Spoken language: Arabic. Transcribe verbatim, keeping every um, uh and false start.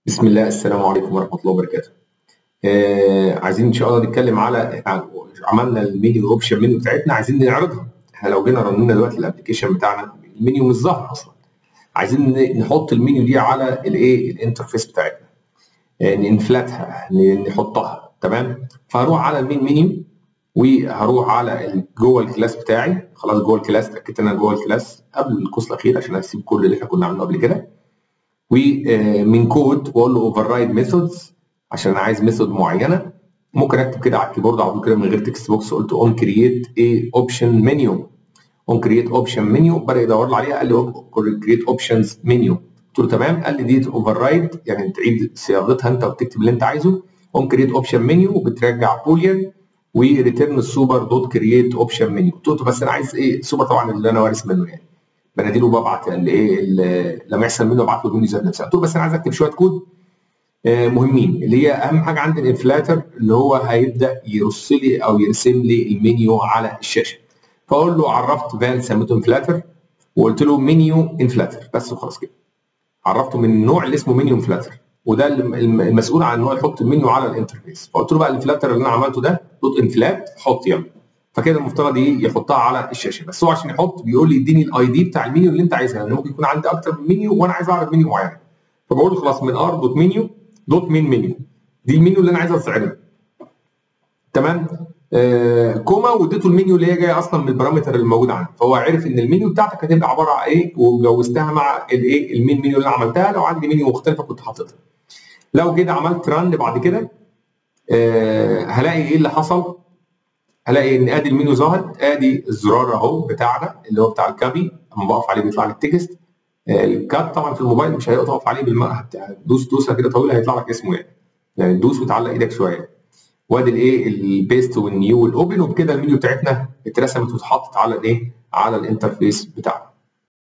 بسم الله، السلام عليكم ورحمة الله وبركاته. آه عايزين إن شاء الله نتكلم على إحنا عملنا المنيو أوبشن منيو بتاعتنا، عايزين نعرضها. إحنا لو جينا رنينا دلوقتي الأبلكيشن بتاعنا المنيو مش ظاهر أصلا. عايزين نحط المنيو دي على الإيه الانترفيس بتاعتنا. آه ننفلتها نحطها تمام. فهروح على المين منيو وهروح على جوه الكلاس بتاعي. خلاص جوه الكلاس اتأكدت إن أنا جوه الكلاس قبل القوس الأخير عشان أسيب كل اللي إحنا كنا عاملينه قبل كده. ومن كود بقول له اوفر رايد ميثودز عشان انا عايز ميثود معينه. ممكن اكتب كده على الكيبورد على طول كده من غير تكست بوكس. قلت اون كرييت اي اوبشن منيو. اون كرييت اوبشن منيو بدا يدور لي عليها، قال لي كرييت اوبشنز منيو. قلت له تمام. قال لي دي اوفر رايد يعني تعيد صياغتها انت وتكتب اللي انت عايزه. اون كرييت اوبشن منيو بترجع بوليان وريتيرن السوبر دوت كرييت اوبشن منيو. قلت له بس انا عايز ايه سوبر طبعا اللي انا وارث منه يعني. بناديله وببعت الايه لما يحصل منه ابعت له المنيو ذات نفسها. قلت له بس انا عايز اكتب شويه كود مهمين اللي هي اهم حاجه عندي الانفلاتر اللي هو هيبدا يرص لي او يرسم لي المنيو على الشاشه. فاقول له عرفت فال سميته انفلاتر وقلت له منيو انفلاتر بس وخلاص كده. عرفته من النوع اللي اسمه منيو انفلاتر وده المسؤول عن ان هو يحط المنيو على الانترفيس. فقلت له بقى الانفلاتر اللي انا عملته ده دوت انفلات حط يلا. فكده المفترض ايه يحطها على الشاشه. بس هو عشان يحط بيقول لي اديني الاي دي بتاع المنيو اللي انت عايزها لان يعني ممكن يكون عندي اكتر من منيو وانا عايز اعرض منيو معين. فبقول له خلاص من ار دوت منيو دوت مين منيو دي المنيو اللي انا عايز استعرضه تمام. آه كوما واديته المنيو اللي هي جايه اصلا من البارامتر اللي موجود عندي. فهو عرف ان المنيو بتاعتك هتبقى عباره عن ايه وجوزتها مع الايه المين منيو اللي انا عملتها. لو عندي منيو مختلفه كنت حاططها. لو كده عملت رن بعد كده آه هلاقي ايه اللي حصل. هلاقي ان ادي المنيو ظهرت. ادي الزرار اهو بتاعنا اللي هو بتاع الكابي اما بقف عليه بيطلع لي التكست. الكات طبعا في الموبايل مش هيقف عليه بالمقهى بتاع دوس دوسه كده طويله هيطلع لك اسمه يعني. يعني تدوس وتعلق ايدك شويه. وادي الايه البيست والنيو والاوبن وبكده المنيو بتاعتنا اترسمت واتحطت على الايه على الانترفيس بتاعنا.